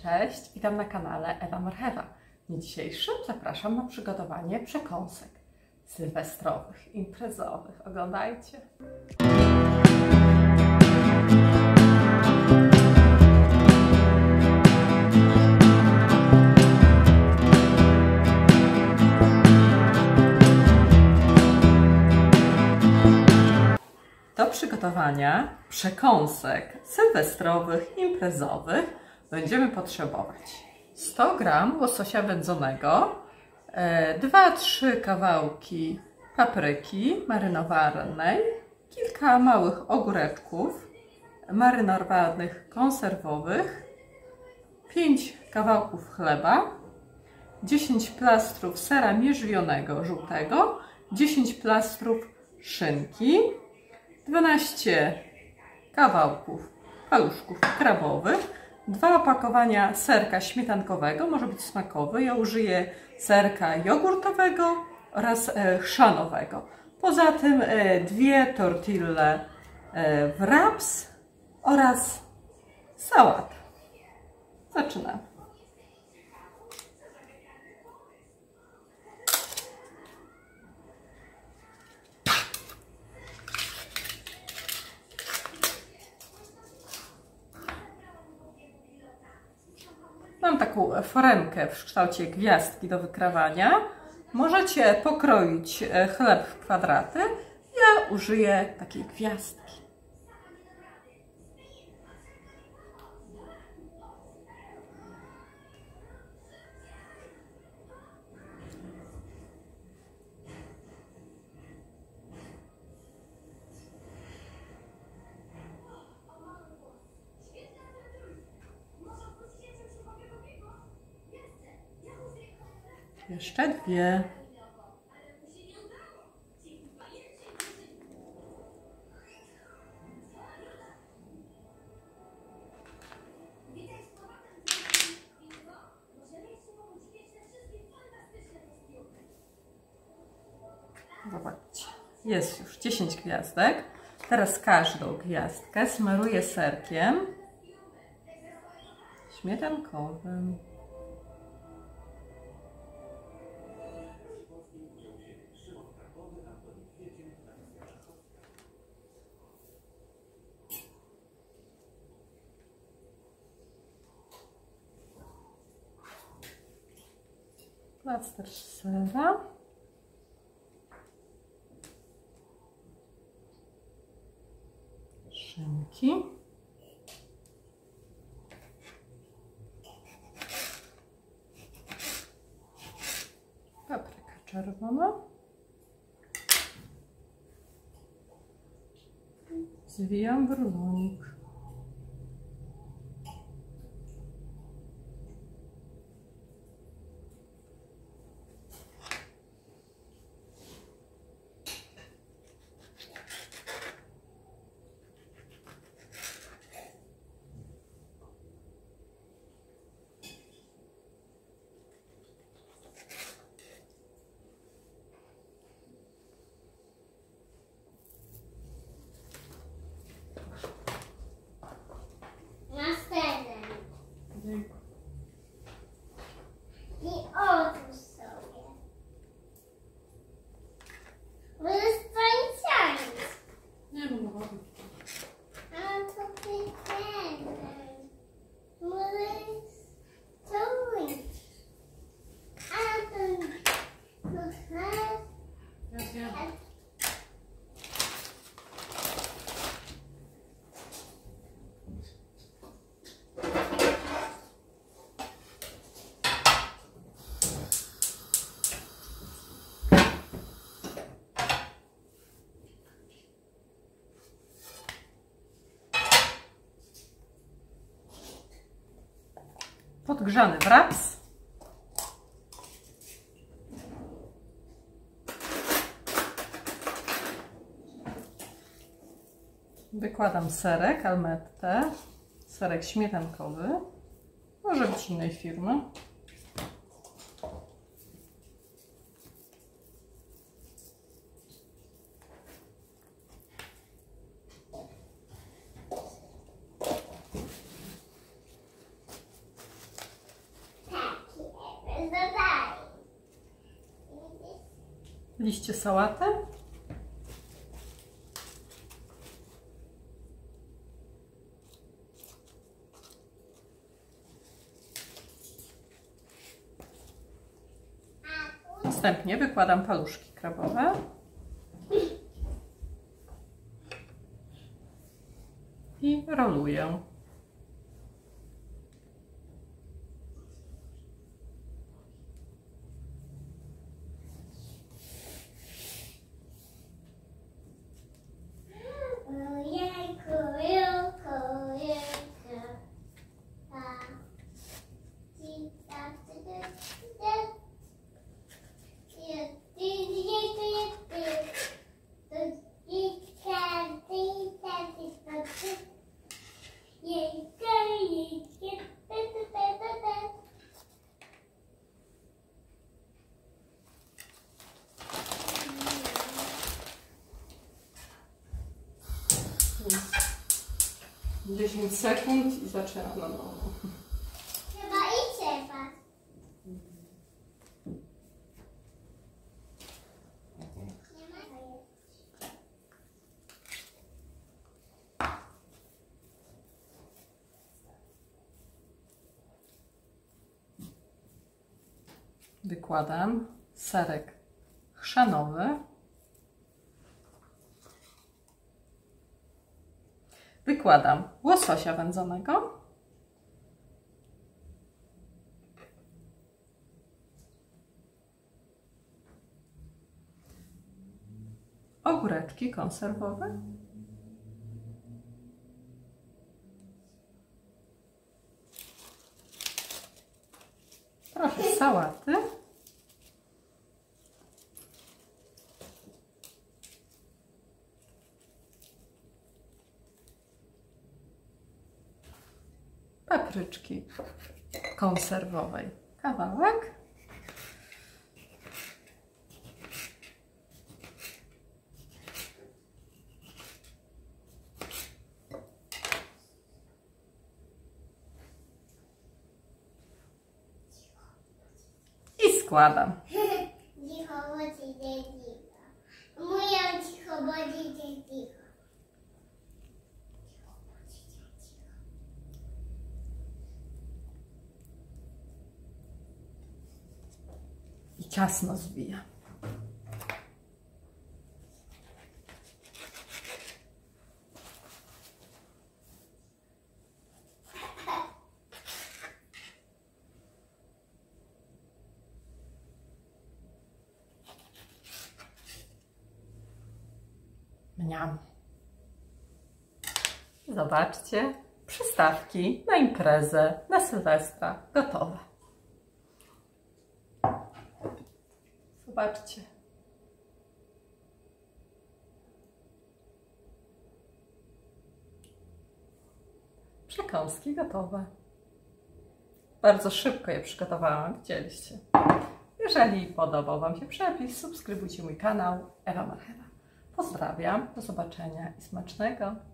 Cześć, witam na kanale Ewa Marchewa. W dniu dzisiejszym zapraszam na przygotowanie przekąsek sylwestrowych, imprezowych. Oglądajcie! Do przygotowania przekąsek sylwestrowych, imprezowych będziemy potrzebować 100 g łososia wędzonego, 2-3 kawałki papryki marynowanej, kilka małych ogóreczków marynowanych konserwowych, 5 kawałków chleba, 10 plastrów sera mierzwionego żółtego, 10 plastrów szynki, 12 kawałków paluszków krabowych, 2 opakowania serka śmietankowego, może być smakowy. Ja użyję serka jogurtowego oraz chrzanowego. Poza tym 2 tortille wraps oraz sałatę. Zaczynamy. Mam taką foremkę w kształcie gwiazdki do wykrawania. Możecie pokroić chleb w kwadraty. Ja użyję takiej gwiazdki. Jeszcze 2. Zobaczcie, jest już 10 gwiazdek. Teraz każdą gwiazdkę smaruję serkiem śmietankowym. Plaster sera, szynki, papryka czerwona, zwijam w rulonik. I odłóż sobie. Możesz tańczyć. Nie wiem, wody. A to ty ten. Możesz tańczyć. A to... Podgrzany wraps. Wykładam serek Almette, serek śmietankowy, może być innej firmy. liście sałaty. Następnie wykładam paluszki krabowe. I roluję. Więc 10 sekund i zaczynam na nowo. Chyba i trzeba. Wykładam serek chrzanowy. Wykładam łososia wędzonego. Ogóreczki konserwowe. Trochę sałaty. Papryczki konserwowej. Kawałek. I składam. Cicho, bądźcie cicho. Mówią cicho, bądźcie cicho. I ciasno zwijam. Mniam. Zobaczcie, przystawki na imprezę, na Sylwestra gotowe. Zobaczcie. Przekąski gotowe. Bardzo szybko je przygotowałam, widzieliście. Jeżeli podobał Wam się przepis, subskrybujcie mój kanał Ewa Marchewka. Pozdrawiam, do zobaczenia i smacznego.